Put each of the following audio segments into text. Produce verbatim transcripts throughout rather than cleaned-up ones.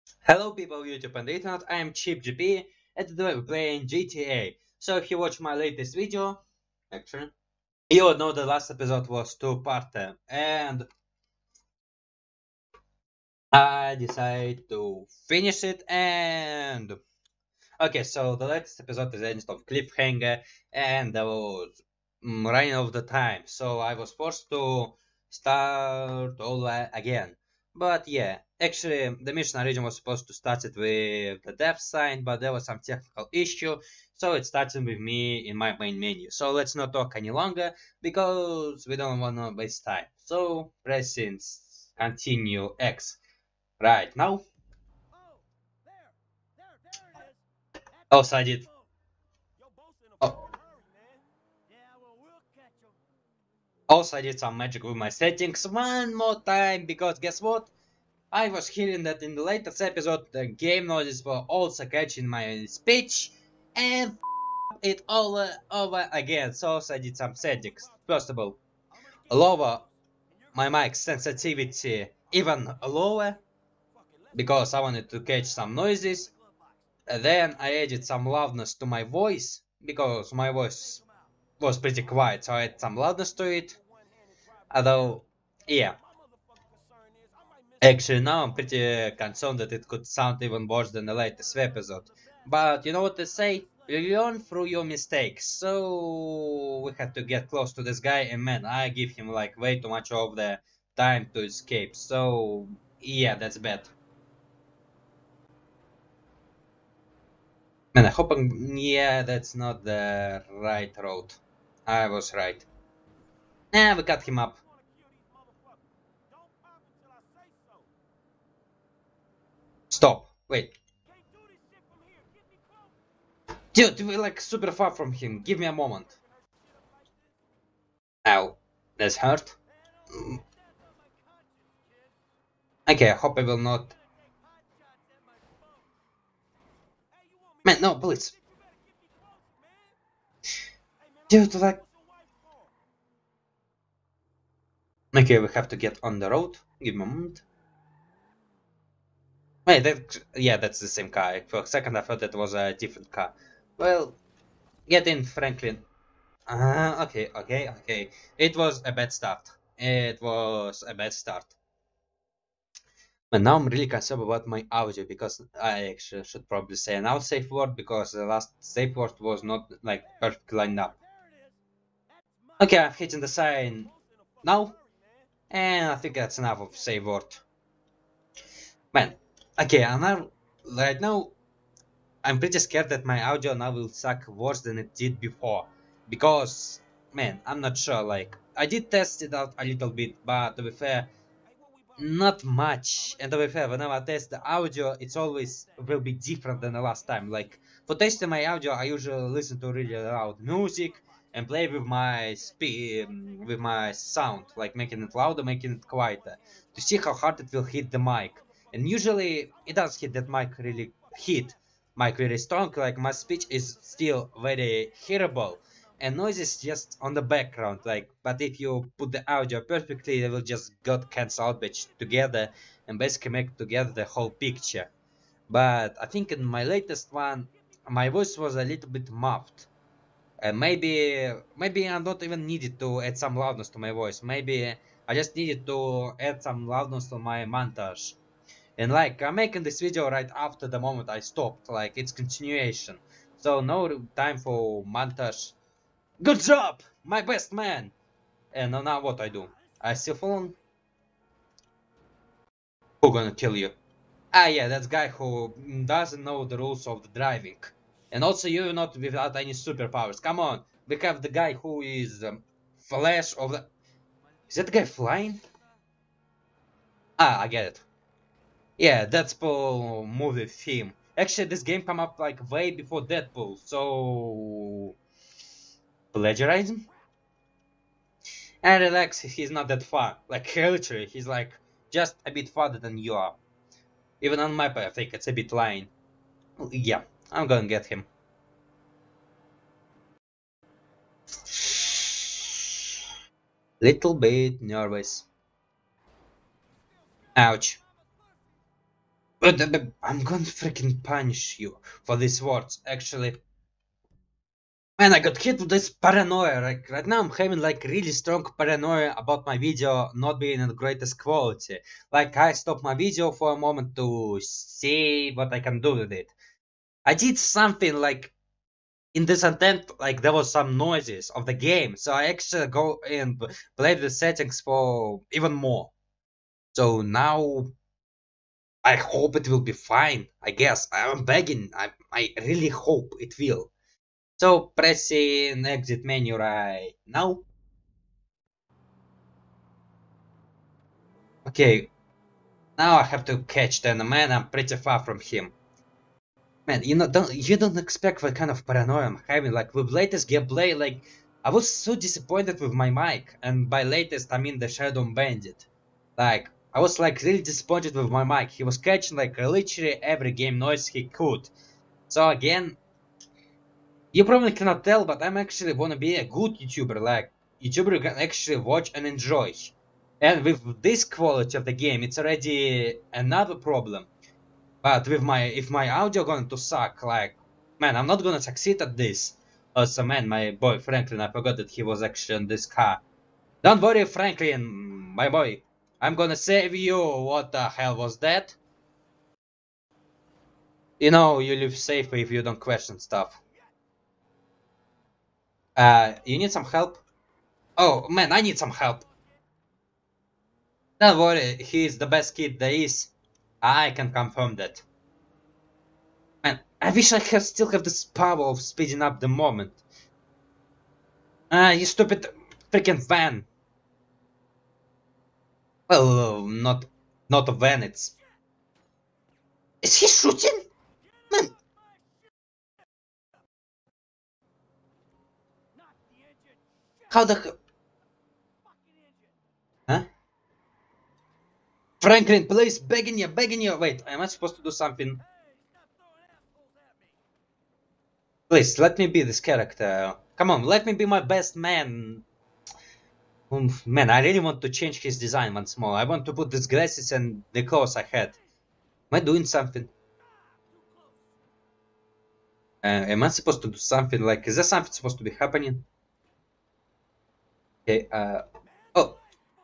Hello people YouTube and internet, I am CheapGP and today we're playing G T A. So if you watch my latest video, actually, you would know the last episode was two-part and I decided to finish it and... Okay, so the latest episode is ended of cliffhanger and I was mm, running out of the time, so I was forced to start all a- again. But yeah, actually the mission origin was supposed to start it with the death sign, but there was some technical issue, so it started with me in my main menu. So let's not talk any longer because we don't want to waste time. So pressing s- continue X right now. Also I did. Oh, Also, I did some magic with my settings one more time because guess what? I was hearing that in the latest episode the game noises were also catching my speech and it all uh, over again. So also I did some settings. First of all, lower my mic sensitivity even lower because I wanted to catch some noises. And then I added some loudness to my voice because my voice was pretty quiet, so I added some loudness to it. Although, yeah. Actually, now I'm pretty concerned that it could sound even worse than the latest episode. But you know what they say? You learn through your mistakes. So we had to get close to this guy, and man, I give him like way too much of the time to escape. So yeah, that's bad. Man, I hope I'm... Yeah, that's not the right road. I was right. Eh, we cut him up. Stop. Wait. Dude, we're like super far from him. Give me a moment. Ow. That's hurt. Mm, Okay, I hope I will not... Man, no, please. Dude, like... Okay, we have to get on the road. Give me a moment. Wait, that... Yeah, that's the same car. For a second I thought that was a different car. Well, get in, Franklin. Uh, okay, okay, okay. It was a bad start. It was a bad start. And now I'm really concerned about my audio because I actually should probably say an out safe word because the last safe word was not like perfectly lined up. Okay, I'm hitting the sign now, and I think that's enough of safe word. Man, okay, I'm now, right now, I'm pretty scared that my audio now will suck worse than it did before. Because, man, I'm not sure, like, I did test it out a little bit, but to be fair, not much. And to be fair, whenever I test the audio, it's always will be different than the last time. Like, for testing my audio, I usually listen to really loud music and play with my spe with my sound, like making it louder, making it quieter, to see how hard it will hit the mic. And usually, it does hit that mic really hit mic really strong. Like my speech is still very hearable and noise is just on the background, like, but if you put the audio perfectly they will just got cancelled batch together and basically make together the whole picture. But I think in my latest one my voice was a little bit muffled, and maybe maybe I don't even needed to add some loudness to my voice. Maybe I just needed to add some loudness to my montage. And like I'm making this video right after the moment I stopped, like it's continuation, so no time for montage. Good job, my best man! And now what I do? I still phone? Who gonna kill you? Ah yeah, that guy who doesn't know the rules of the driving. And also you're not without any superpowers. Come on, we have the guy who is um, Flash of the... Is that guy flying? Ah, I get it. Yeah, Deadpool movie theme. Actually, this game come up like way before Deadpool, so... Plagiarism? And relax, he's not that far. Like, literally, he's like just a bit farther than you are. Even on map, I think it's a bit lying. Yeah, I'm gonna get him. Little bit nervous. Ouch. But, but I'm gonna freaking punish you for these words, actually. Man, I got hit with this paranoia. Like right now, I'm having like really strong paranoia about my video not being in the greatest quality. Like I stopped my video for a moment to see what I can do with it. I did something like in this attempt, like there was some noises of the game, so I actually go and play the settings for even more. So now I hope it will be fine. I guess I'm begging. I I really hope it will. So pressing exit menu right now. Okay, now I have to catch the man. I'm pretty far from him. Man, you know, don't you don't expect what kind of paranoia I'm having. Like with latest gameplay, like I was so disappointed with my mic, and by latest I mean the Shadow Bandit. Like I was like really disappointed with my mic. He was catching like literally every game noise he could. So again, you probably cannot tell, but I'm actually wanna be a good YouTuber, like YouTuber you can actually watch and enjoy. And with this quality of the game, it's already another problem. But with my if my audio going to suck, like man, I'm not gonna succeed at this. Also, man, my boy Franklin, I forgot that he was actually in this car. Don't worry, Franklin, my boy. I'm gonna save you. What the hell was that? You know, you live safe if you don't question stuff. Uh, you need some help? Oh, man, I need some help. Don't worry, he's the best kid there is. I can confirm that. Man, I wish I have still have this power of speeding up the moment. Ah, you stupid freaking van. Well, not not a van, it's... Is he shooting? Man. How the hell? Huh? Franklin, please, begging you, begging you. Wait, am I supposed to do something? Please, let me be this character. Come on, let me be my best man. Um, man, I really want to change his design once more. I want to put these glasses and the clothes I had. Am I doing something? Uh, am I supposed to do something? Like, is there something supposed to be happening? Okay, uh... Oh.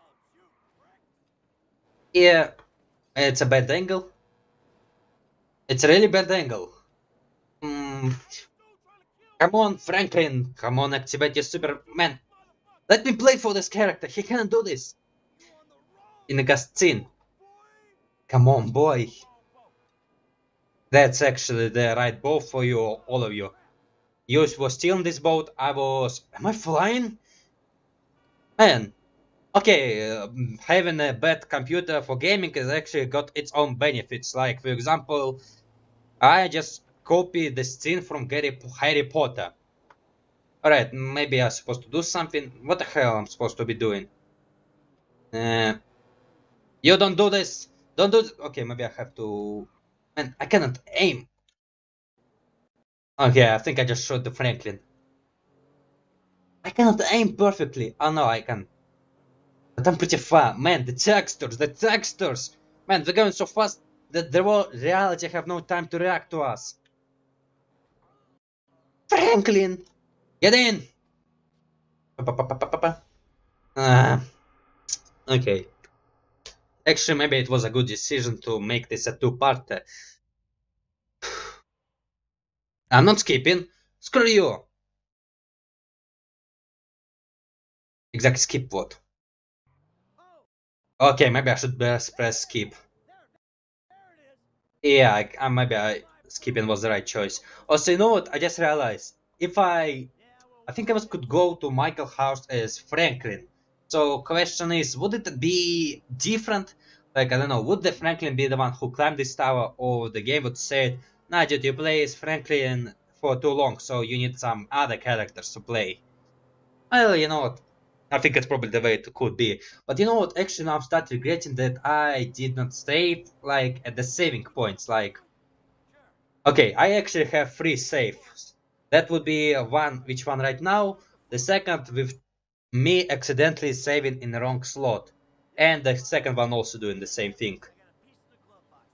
Yeah, it's a bad angle. It's a really bad angle. Mm. Come on, Franklin. Come on, activate your Superman. Let me play for this character. He can't do this. In a cutscene. Come on, boy. That's actually the right boat for you, all of you. You was still in this boat. I was... Am I flying? Man. Okay, uh, having a bad computer for gaming has actually got its own benefits. Like, for example, I just copied the scene from Harry, Harry Potter. Alright, maybe I'm supposed to do something. What the hell I'm supposed to be doing? Uh, you don't do this! Don't do this! Okay, maybe I have to... Man, I cannot aim! Okay, I think I just shot the Franklin. I cannot aim perfectly! Oh no, I can. But I'm pretty far. Man, the textures, the textures! Man, they're going so fast that the reality have no time to react to us. Franklin! Get in! Uh, okay. Actually, maybe it was a good decision to make this a two-parter. I'm not skipping. Screw you! Exactly, skip what? Okay, maybe I should best press skip. Yeah, I, uh, maybe I, skipping was the right choice. Also, you know what? I just realized. If I... I think I was could go to Michael house as Franklin. So, question is, would it be different? Like, I don't know, would the Franklin be the one who climbed this tower, or the game would say, nah, dude, you play as Franklin for too long, so you need some other characters to play. Well, you know what? I think it's probably the way it could be. But you know what? Actually, now I'm starting regretting that I did not save, like, at the saving points. Like, okay, I actually have three saves. That would be one, which one right now? The second with me accidentally saving in the wrong slot. And the second one also doing the same thing.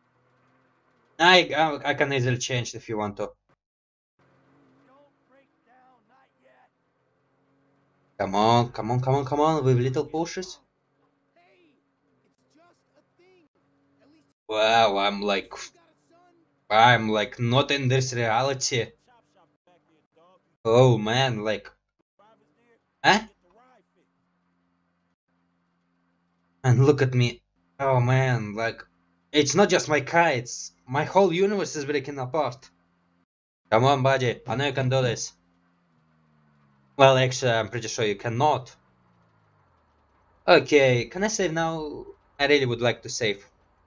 I, I I can easily change if you want to. Come on, come on, come on, come on, with little pushes. Wow, I'm like, I'm like not in this reality. Oh man, like, eh? And look at me. Oh man, like, it's not just my car, it's my whole universe is breaking apart. Come on, buddy, I know you can do this. Well, actually, I'm pretty sure you cannot. Okay, can I save now? I really would like to save.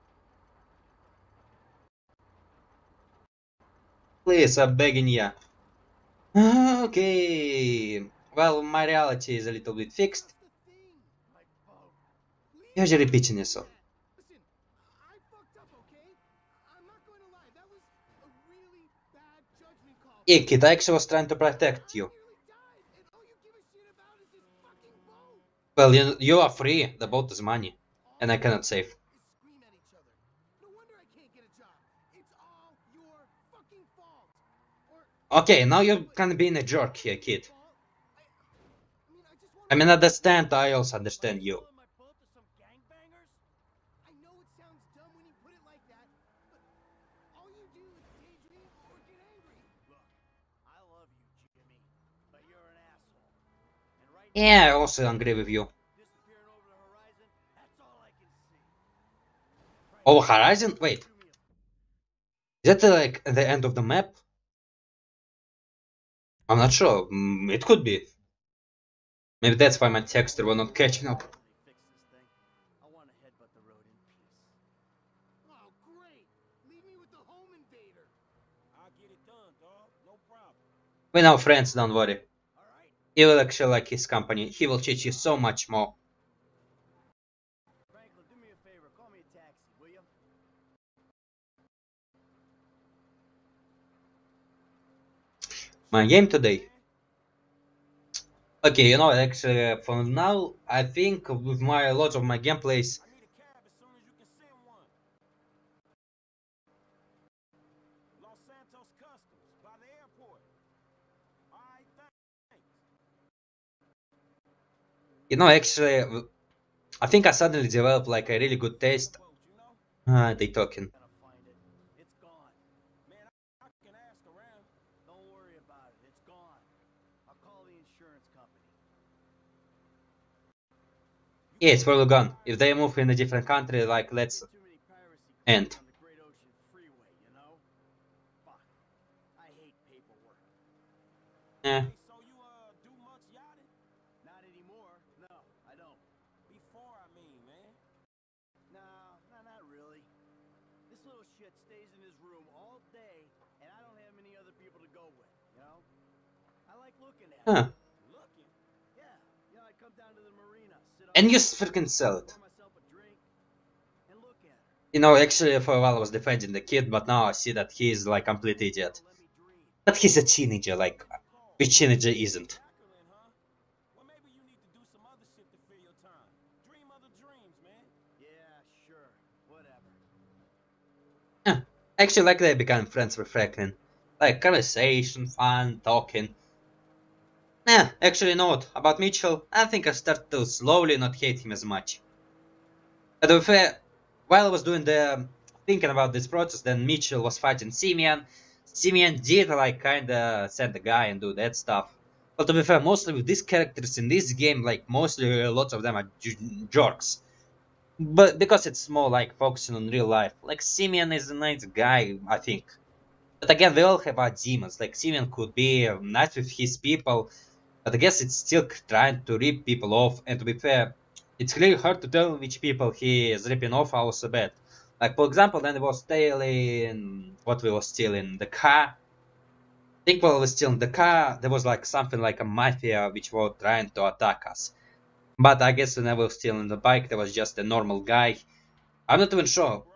Please, I'm begging ya. Okay. Well, my reality is a little bit fixed. You're just repeating yourself. Yeah, kid, I actually was trying to protect you. Well, you, you are free. The boat is money. And I cannot save. Okay, now you're kind of being a jerk here, kid. I mean, understand, I also understand you. Yeah, I also agree with you. Oh, Horizon? Wait. Is that uh, like the end of the map? I'm not sure. Mm, it could be. Maybe that's why my texture was not catching up. We're now friends, don't worry. You will actually like his company. He will teach you so much more. My game today. Okay, you know, actually, for now, I think with my a lot of my gameplays. You know, actually, I think I suddenly developed like a really good taste. Ah, they talking. Yeah, it's probably gone. If they move in a different country, like, let's end. Yeah. Huh. And you freaking sell it. You know, actually, for a while I was defending the kid, but now I see that he is like complete idiot. But he's a teenager, like, which teenager isn't? Huh. Actually, like they become friends with Franklin. Like, conversation, fun, talking. Nah, actually not. About Mitchell, I think I start to slowly not hate him as much. But to be fair, while I was doing the thinking about this process, then Mitchell was fighting Simeon. Simeon did like kinda send the guy and do that stuff. But to be fair, mostly with these characters in this game, like mostly lots of them are jerks. But because it's more like focusing on real life, like Simeon is a nice guy, I think. But again, they all have our demons. Like Simeon could be nice with his people, but I guess it's still trying to rip people off. And to be fair, it's really hard to tell which people he is ripping off also bad. Like for example, when he was stealing what we were stealing, the car. I think while we were stealing the car, there was like something like a mafia which were trying to attack us. But I guess when I was stealing the bike, there was just a normal guy. I'm not even sure.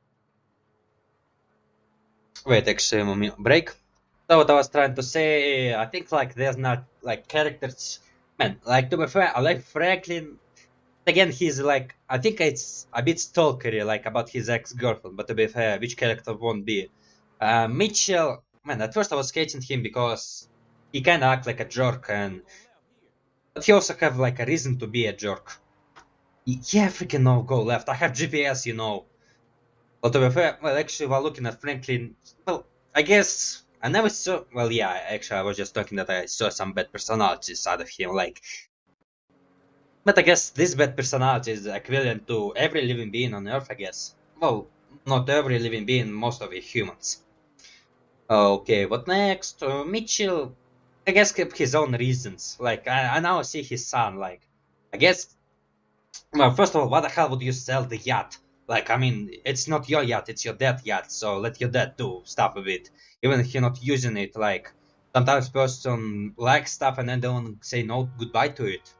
Wait, actually, let me break. So what I was trying to say, I think like there's not like characters. Man, like to be fair, I like Franklin. Again, he's like, I think it's a bit stalkery, like about his ex-girlfriend, but to be fair, which character won't be? Uh, Mitchell, man, at first I was hating him because he kinda act like a jerk, and but he also have like a reason to be a jerk. Yeah, freaking no, go left. I have G P S, you know. Well, to be fair, well, actually, while looking at Franklin, well, I guess I never saw. Well, yeah, actually, I was just talking that I saw some bad personalities out of him, like. But I guess this bad personality is equivalent to every living being on Earth, I guess. Well, not every living being, most of it humans. Okay, what next? Uh, Mitchell, I guess, kept his own reasons. Like, I, I now see his son, like, I guess. Well, first of all, why the hell would you sell the yacht? Like, I mean, it's not your yacht, it's your dad's yacht, so let your dad do stuff with it. Even if you're not using it, like, sometimes person likes stuff and then don't say no goodbye to it.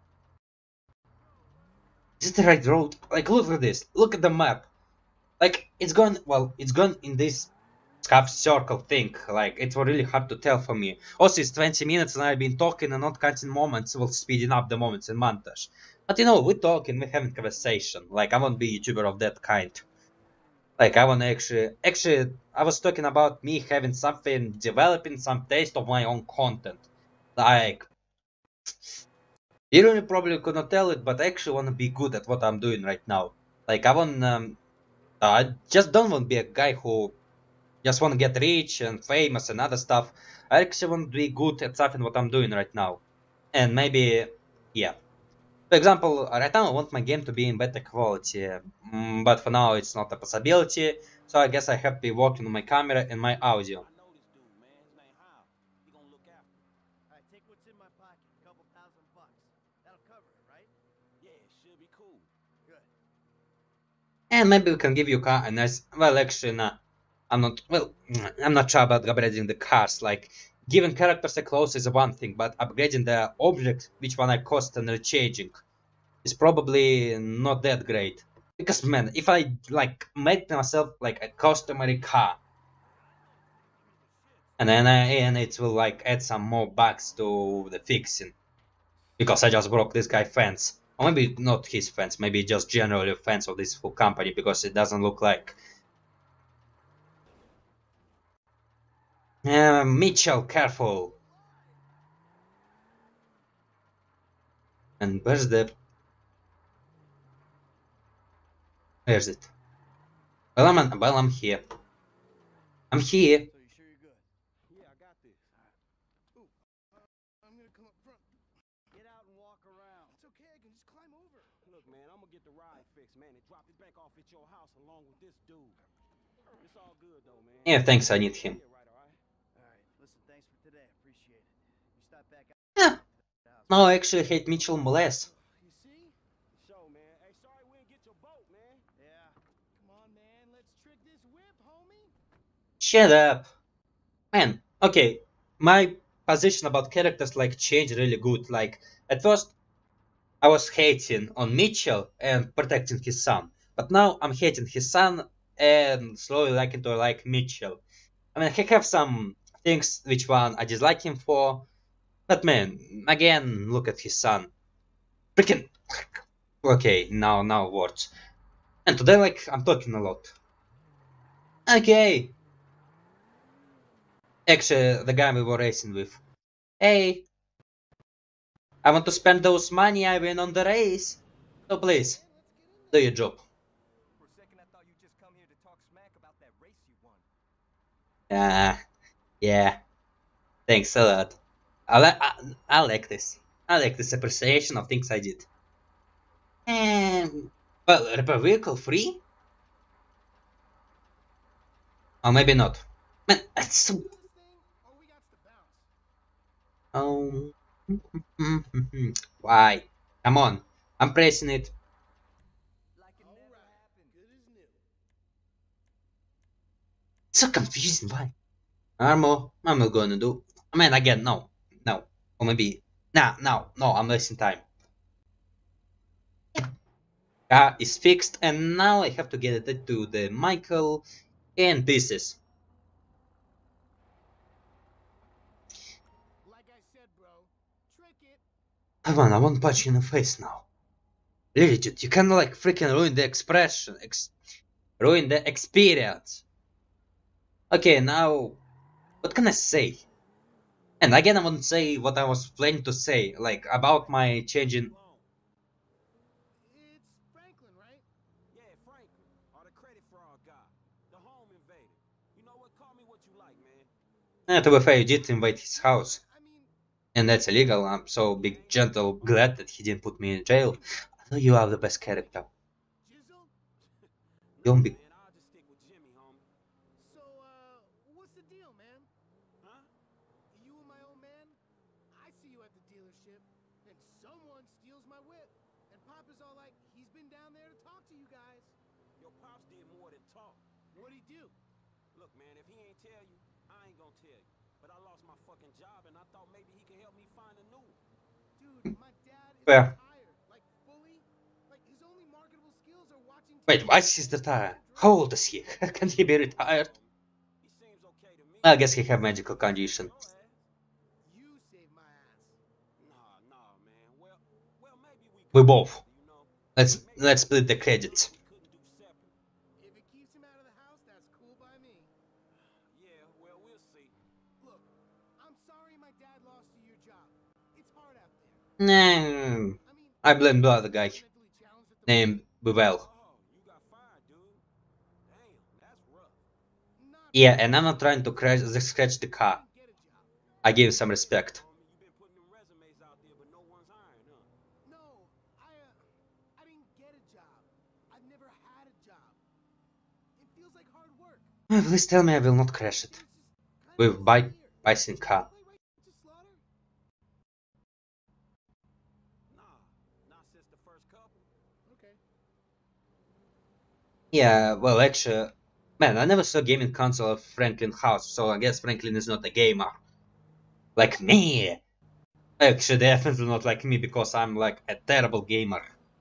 Is it the right road? Like, look at this. Look at the map. Like, it's gone, well, it's gone in this half circle thing. Like, it's really hard to tell for me. Also, it's twenty minutes and I've been talking and not counting moments while speeding up the moments in montage. But you know, we're talking, we're having conversation. Like, I won't be a YouTuber of that kind. Like, I want to actually, actually, I was talking about me having something, developing some taste of my own content. Like, you really probably could not tell it, but I actually want to be good at what I'm doing right now. Like, I want, um, I just don't want to be a guy who just want to get rich and famous and other stuff. I actually want to be good at something what I'm doing right now. And maybe, yeah. For example, right now I want my game to be in better quality, mm, but for now it's not a possibility, so I guess I have to be working on my camera and my audio. And maybe we can give you car a nice, well actually nah, I'm not, well, I'm not sure about upgrading the cars, like, giving characters a clothes is one thing, but upgrading the object, which one I cost and rechanging, is probably not that great. Because man, if I like make myself like a customary car, and then I, and it will like add some more bugs to the fixing, because I just broke this guy fence, or maybe not his fence, maybe just generally fence of this full company because it doesn't look like. Uh, Mitchell, careful. And where's the? Where's it? Well, I'm well, I'm here. I'm here. Yeah, thanks. I need him. Yeah. No, I actually hate Mitchell less. Shut up. Man, okay. My position about characters like changed really good. Like at first I was hating on Mitchell and protecting his son. But now I'm hating his son and slowly liking to like Mitchell. I mean, he have some things which one I dislike him for. But man, again, look at his son. Freaking. Okay, now, now words. And today, like, I'm talking a lot. Okay. Actually, the guy we were racing with. Hey, I want to spend those money I win on the race. So please, do your job. Yeah, yeah. Thanks a lot. I, li I, I like this. I like this appreciation of things I did. And well, repair vehicle free? Or maybe not. Man, that's so. Oh. Why? Come on. I'm pressing it. It's so confusing. Why? Armo, I'm not gonna do. I mean, again, no. No. Or maybe. Nah, no, no, I'm wasting time. Car is fixed, and now I have to get it to the Michael and pieces. Come on, I won't punch you in the face now. Really, dude, you can like freaking ruin the expression, ex ruin the experience. Okay, now, what can I say? And again, I won't say what I was planning to say, like about my changing. It's Franklin, right? Yeah, Franklin, or the credit fraud guy, the home invader. You know what? Call me what you like, man. Eh, to be fair, you did invade his house, I mean, and that's illegal. I'm so big, gentle, glad that he didn't put me in jail. I know you are the best character. Jizzle? Don't Nah, be. man, I'll just stick with Jimmy, homie. So, uh, what's the deal, man? Huh? You and my old man? I see you at the dealership, and someone steals my whip. And Pop is all like, he's been down there to talk to you guys. Your pops did more than talk. What'd he do? Look, man, if he ain't tell you, I ain't gonna tell you. But I lost my fucking job, and I thought maybe he could help me find a new one. Dude, my dad is Where? retired. Like, fully. Like, his only marketable skills are watching Wait, T V why is he retired? How old is he? Can he be retired? He seems okay to me. I guess he have medical condition. Your ass? You saved my ass. Nah, nah, man. Well, well, maybe we We could both. together, you know. Let's Maybe let's there's split the something credits. we couldn't do separate. If it keeps him out of the house, that's cool by me. Yeah, well, we'll see. Look, I'm sorry my dad lost you your job. It's hard out there. Nah, I mean, I blame the other guy mentally challenged at the named Buvel. Oh, you got fired, dude. Damn, that's rough. moment. Not Yeah, really. and I'm not trying to crash, scratch the I car. didn't get a job. I gave some respect. Homie, you been putting them resumes out there, but no one's hiring, huh? No, I uh, I didn't get a job. I've never had a job. It feels like hard work. Please tell me I will not crash it It's just kind with of bike weird. bicycle car. Play right to Slaughter? Nah, not since the first couple. Okay. Yeah, well, actually, man, I never saw gaming console of Franklin house, so I guess Franklin is not a gamer. Like me! Actually, definitely not like me, because I'm like a terrible gamer.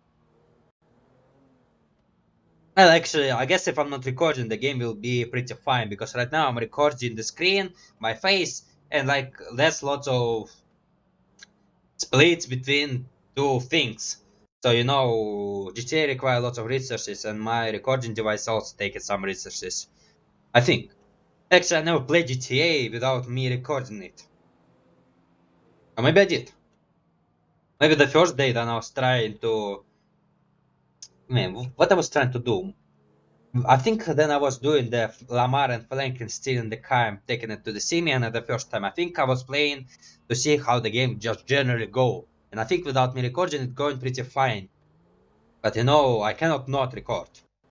Well, actually, I guess if I'm not recording, the game will be pretty fine, because right now I'm recording the screen, my face, and like there's lots of splits between two things. So, you know, G T A requires lots of resources, and my recording device also takes some resources. I think. Actually, I never played G T A without me recording it. Or maybe I did. Maybe the first day that I was trying to... Man, what I was trying to do? I think then I was doing the Lamar and Franklin stealing the car and taking it to the Simeon at the first time. I think I was playing to see how the game just generally go. And I think without me recording it going pretty fine. But you know, I cannot not record.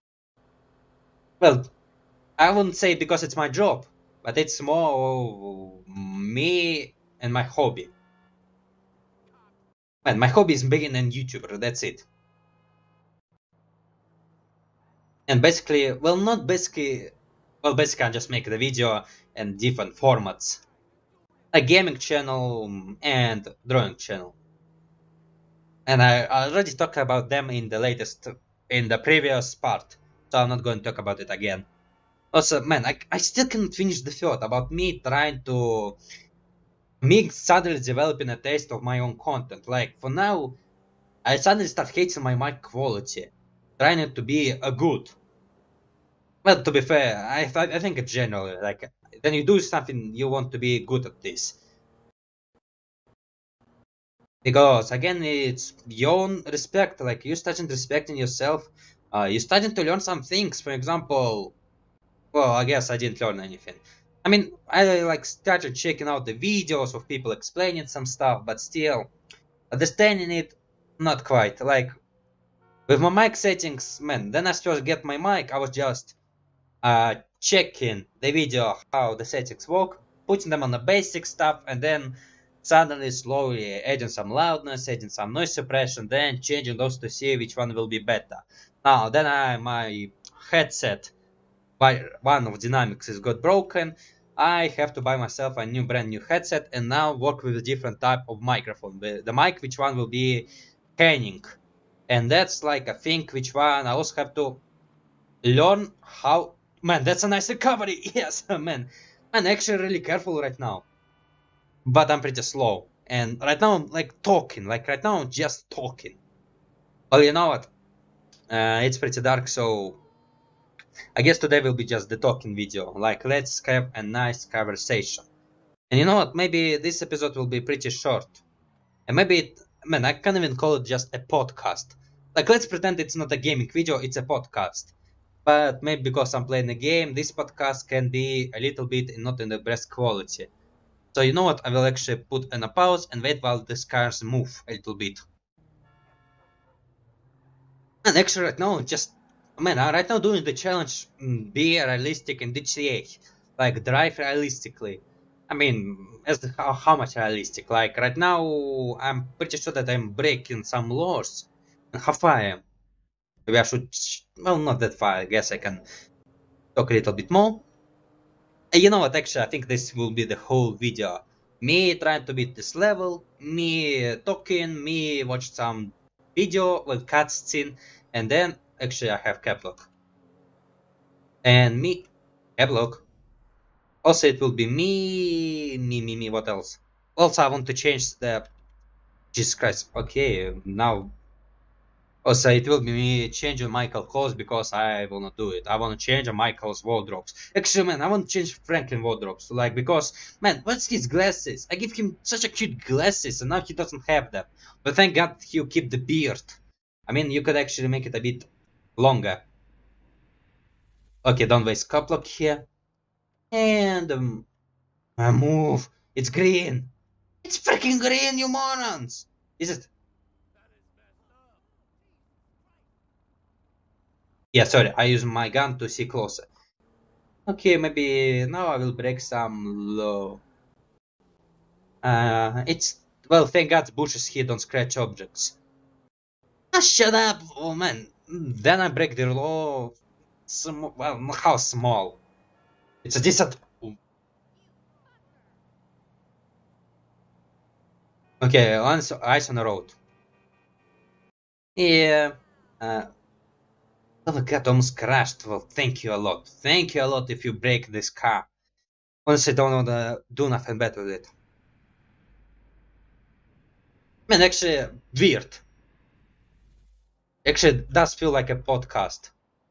Well, I wouldn't say because it's my job, but it's more me and my hobby. Man, my hobby is being a YouTuber, that's it. And basically, well, not basically, well, basically I just make the video in different formats. A gaming channel and drawing channel. And I already talked about them in the latest, in the previous part, so I'm not going to talk about it again. Also, man, I, I still can't finish the thought about me trying to, me suddenly developing a taste of my own content. Like, for now, I suddenly start hating my mic quality, trying it to be a good. Well, to be fair, I, th I think it's generally, like, when you do something, you want to be good at this. Because, again, it's your own respect, like, you starting respecting yourself, uh, you starting to learn some things, for example, well, I guess I didn't learn anything. I mean, I, like, started checking out the videos of people explaining some stuff, but still, understanding it, not quite, like, with my mic settings, man, then I first get my mic, I was just, uh, checking the video how the settings work, putting them on the basic stuff, and then suddenly slowly adding some loudness, adding some noise suppression, then changing those to see which one will be better. Now, then I, my headset, by one of Dynamics is got broken, I have to buy myself a new brand new headset and now work with a different type of microphone. The, the mic which one will be Henning. And that's like a thing which one I also have to learn how. Man, that's a nice recovery. Yes, man. I'm actually really careful right now. But I'm pretty slow. And right now I'm like talking. Like right now I'm just talking. Well, you know what? Uh, it's pretty dark, so I guess today will be just the talking video. Like, let's have a nice conversation. And you know what? Maybe this episode will be pretty short. And maybe it, man, I can't even call it just a podcast. Like, let's pretend it's not a gaming video, it's a podcast. But maybe because I'm playing a game, this podcast can be a little bit not in the best quality. So you know what? I will actually put in a pause and wait while the cars move a little bit. And actually, right now, just man, I'm right now doing the challenge, mm, be realistic in D G A, like drive realistically. I mean, as the, how, how much realistic? Like right now, I'm pretty sure that I'm breaking some laws. And how far I am? Maybe I should, well, not that far. I guess I can talk a little bit more. And you know what? Actually, I think this will be the whole video. Me trying to beat this level, me talking, me watch some video with cutscene, and then actually I have cap lock. And me, cap lock. Also, it will be me, me, me, me. What else? Also, I want to change the. Jesus Christ. Okay, now. Also, it will be me changing Michael clothes because I will not do it. I want to change Michael's wardrobes. Actually, man, I want to change Franklin wardrobes. Like, because, man, what's his glasses? I give him such a cute glasses and now he doesn't have them. But thank God he'll keep the beard. I mean, you could actually make it a bit longer. Okay, don't waste cup lock here. And, um, I move. It's green. It's freaking green, you morons! Is it? Yeah, sorry, I use my gun to see closer. Okay, maybe now I will break some law. Uh, it's, well, thank God bushes here don't scratch objects. Ah, shut up! Oh man, then I break the law. Sm well, how small? It's a decent. Okay, once ice on the road. Yeah. Uh, oh my God, almost crashed. Well, thank you a lot. Thank you a lot if you break this car. Honestly, don't want to do nothing better with it. Man, actually, weird. Actually, it does feel like a podcast.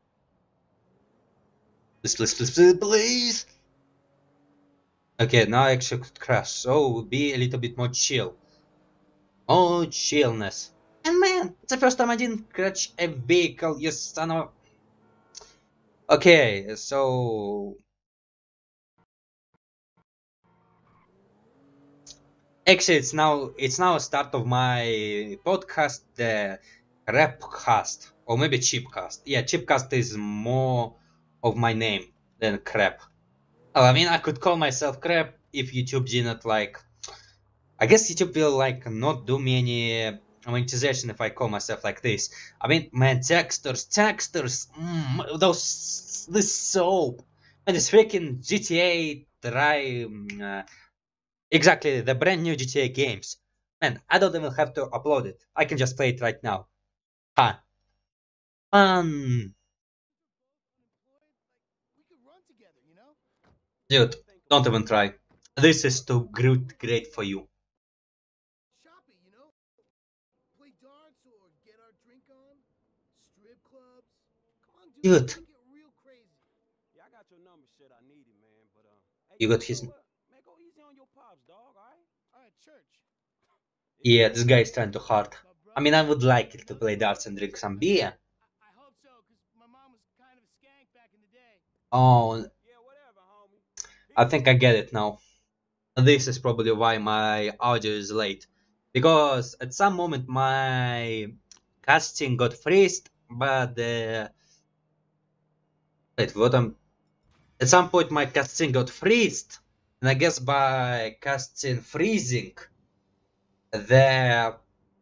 Please, please, please, please, please. Okay, now I actually could crash, so be a little bit more chill. Oh, chillness. And man, it's the first time I didn't crash a vehicle, you son of a... Okay, so... Actually, it's now it's now a start of my podcast, the Crapcast, or maybe Chipcast. Yeah, Chipcast is more of my name than Crap. Well, I mean, I could call myself Crap if YouTube didn't like... I guess YouTube will like not do me any monetization if I call myself like this. I mean, man, texters, texters, mm, those, this soap, and this freaking G T A try, uh, exactly, the brand new G T A games. Man, I don't even have to upload it. I can just play it right now. Huh. Um, We could run together, you know? dude, don't even try. This is too great, great for you. Shop it, you know? Play darts or get our drink on? Strip clubs? Come on, dude. Dude, Make it real crazy. Yeah, I got your number, shit. I need it, man. But uh, hey, you man, got you his... know what? Man, go easy on your pops, dog. All right? All right, church. Yeah, this guy is trying too hard. My I brother. mean, I would like it to play darts and drink some beer. I, I hope so, because my mom was kind of a skank back in the day. Oh, Yeah, whatever, homie. I think I get it now. This is probably why my audio is late. Because at some moment my casting got freezed, but uh, wait, what am... At some point my casting got freezed, and I guess by casting freezing, the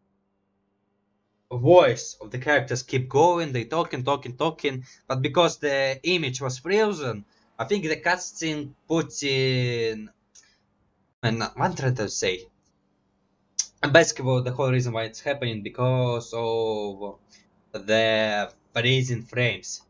voice of the characters keep going, they talking, talking, talking, but because the image was frozen, I think the casting put in... And what I'm trying to say? And basically, the whole reason why it's happening because of the freezing frames.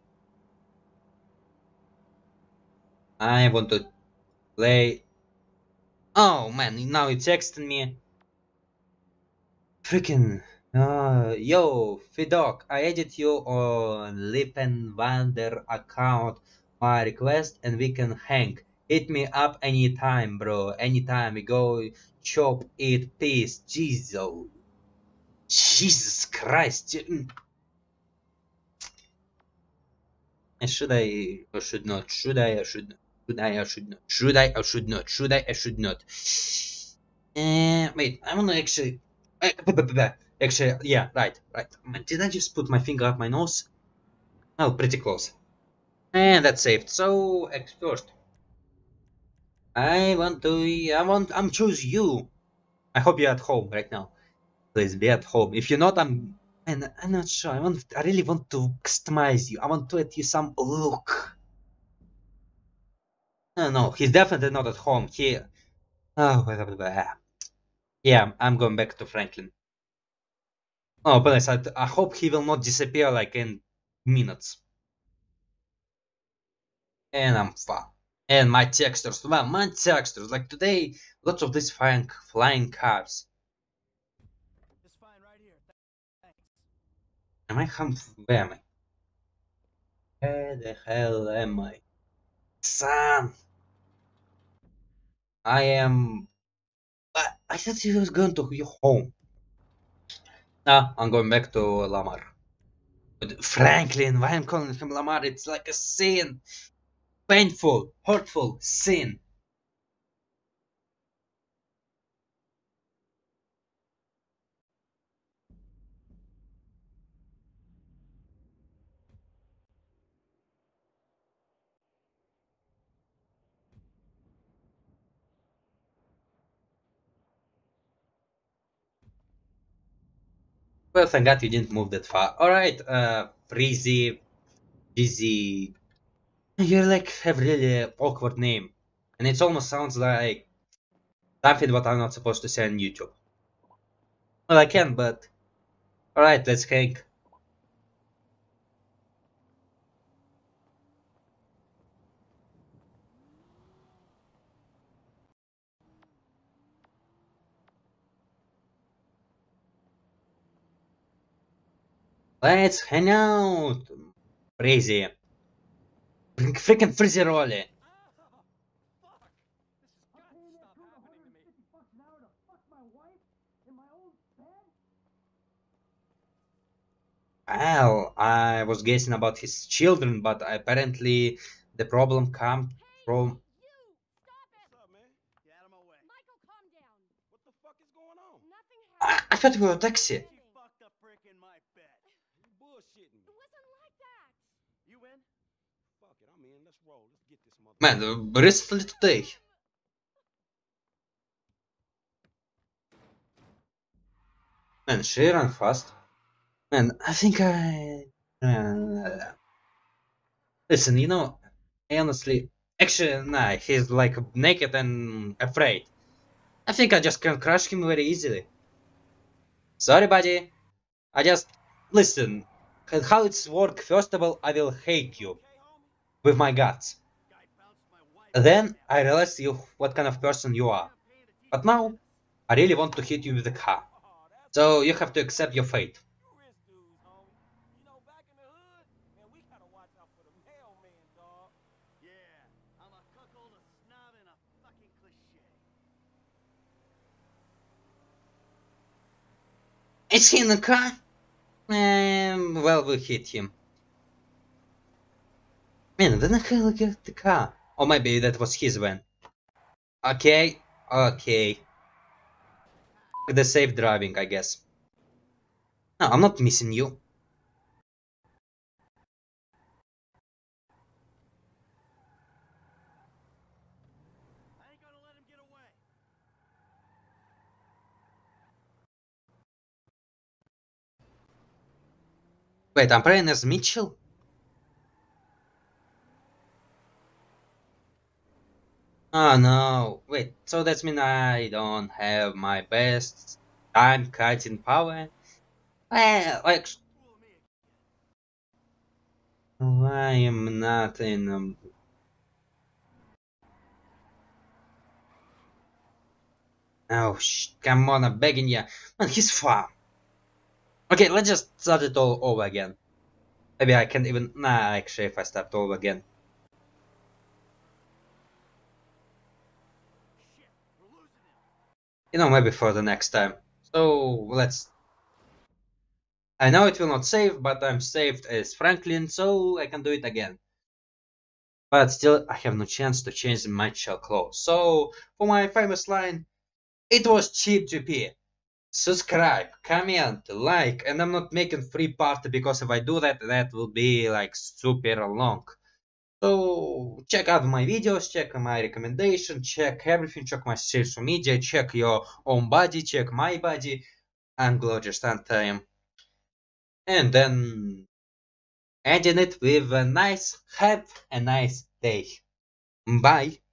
I want to play. Oh man, now it's texting me. Freaking Uh, yo, Fidok, I added you on Lippenwander account, my request, and we can hang. Hit me up anytime, bro. Anytime we go chop, eat, peace. Jesus. Jesus Christ. Mm. Should I or should not? Should I or should not? Should I or should not? Should I or should not? Should I or should not? Uh, wait, I wanna actually. Uh, actually, yeah, right, right. Did I just put my finger up my nose? Oh, pretty close. And that's saved. So, X first. I want to. I want. I'm choose you. I hope you're at home right now. Please be at home. If you're not, I'm. And I'm not sure. I want. I really want to customize you. I want to add you some look. No, no, he's definitely not at home. He. Oh, blah, blah, blah. Yeah, I'm going back to Franklin. Oh, but I, I hope he will not disappear like in minutes. And I'm fine. And my textures, well, my textures, like today, lots of these flying, flying cars. It's fine right here. Thanks. Am I hum? Where am I? Where the hell am I? Sam! I am. I, I thought he was going to your home. Ah, I'm going back to Lamar. But Franklin, why I'm calling him Lamar? It's like a sin. Painful, hurtful sin. Well, thank God you didn't move that far. Alright, uh, Freezy, Dizzy. You like have really awkward name. And it almost sounds like something what I'm not supposed to say on YouTube. Well, I can, but... Alright, let's hang. Let's hang out! Freezy. Freaking Freezy Rolly. Well, I was guessing about his children, but apparently the problem comes from... What's up, man? Get out of my way. Michael, calm down. What the fuck is going on? Nothing I, happened. I thought we were a taxi. She fucked a brick in my bed. You bullshitting me. It wasn't like that. You in? Fuck it, I'm in. Let's roll. Let's get this mother. Man, recently today. Man, she ran fast. Man, I think I... Uh, listen, you know, I honestly... Actually, nah, he's like naked and afraid. I think I just can crush him very easily. Sorry, buddy. I just... Listen, how it's work, first of all, I will hate you. With my guts. Guy bounced my wife. Then I realize you what kind of person you are. But now, I really want to hit you with the car. Oh, that's So you have to accept your fate. you rich dudes, homie. You know, back in the hood, man, we gotta watch out for the mailman, dog. Yeah, I'm a cuckold, a snob, and a fucking cliche. Is he in the car? Um, well, we hit him. Man, when the hell get the car? Or maybe that was his van. Okay, okay. The safe driving, I guess. No, I'm not missing you. I ain't gonna let him get away. Wait, I'm playing as Mitchell? Oh no, wait, so that means I don't have my best time cutting power? Well, like, Fool me again. I am not in... Um... Oh, sh come on, I'm begging ya. Man, he's far. Okay, let's just start it all over again. Maybe I can't even... Nah, actually, if I start over again. Shit, we're losing him. You know, maybe for the next time. So, let's... I know it will not save, but I'm saved as Franklin, so I can do it again. But still, I have no chance to change my shell clothes. So, for my famous line, it was cheap G P. Subscribe, comment, like, and I'm not making free party because if I do that, that will be like super long. So check out my videos, check my recommendation, check everything, check my social media, check your own body, check my body, Anglo-Gestan time. And then ending it with a nice, have a nice day. Bye.